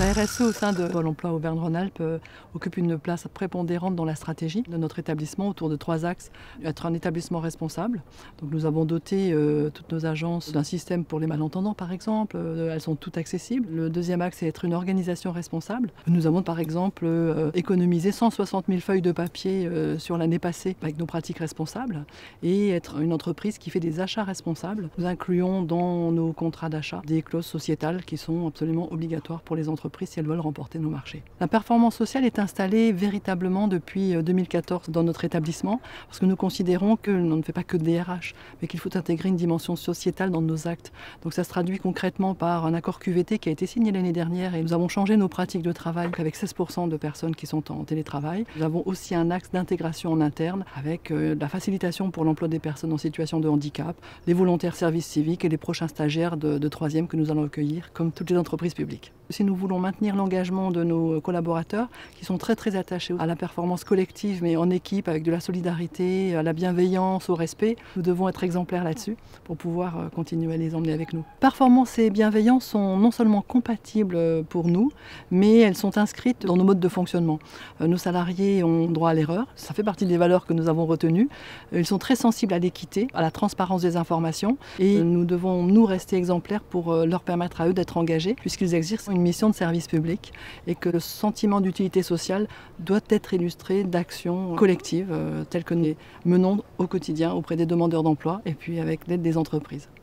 La RSE au sein de Pôle emploi Auvergne-Rhône-Alpes occupe une place prépondérante dans la stratégie de notre établissement autour de 3 axes. Être un établissement responsable. Donc nous avons doté toutes nos agences d'un système pour les malentendants par exemple. Elles sont toutes accessibles. Le deuxième axe c'est être une organisation responsable. Nous avons par exemple économisé 160 000 feuilles de papier sur l'année passée avec nos pratiques responsables et être une entreprise qui fait des achats responsables. Nous incluons dans nos contrats d'achat des clauses sociétales qui sont absolument obligatoires pour les entreprises si elles veulent remporter nos marchés. La performance sociale est installée véritablement depuis 2014 dans notre établissement parce que nous considérons qu'on ne fait pas que des RH, mais qu'il faut intégrer une dimension sociétale dans nos actes. Donc ça se traduit concrètement par un accord QVT qui a été signé l'année dernière et nous avons changé nos pratiques de travail avec 16% de personnes qui sont en télétravail. Nous avons aussi un axe d'intégration en interne avec la facilitation pour l'emploi des personnes en situation de handicap, les volontaires services civiques et les prochains stagiaires de 3e que nous allons accueillir comme toutes les entreprises publiques. Si nous voulons maintenir l'engagement de nos collaborateurs qui sont très attachés à la performance collective mais en équipe avec de la solidarité, à la bienveillance, au respect, nous devons être exemplaires là-dessus pour pouvoir continuer à les emmener avec nous. Performance et bienveillance sont non seulement compatibles pour nous, mais elles sont inscrites dans nos modes de fonctionnement. Nos salariés ont droit à l'erreur, ça fait partie des valeurs que nous avons retenues. Ils sont très sensibles à l'équité, à la transparence des informations et nous devons nous rester exemplaires pour leur permettre à eux d'être engagés puisqu'ils exercent une mission de service public et que le sentiment d'utilité sociale doit être illustré d'actions collectives telles que nous les menons au quotidien auprès des demandeurs d'emploi et puis avec l'aide des entreprises.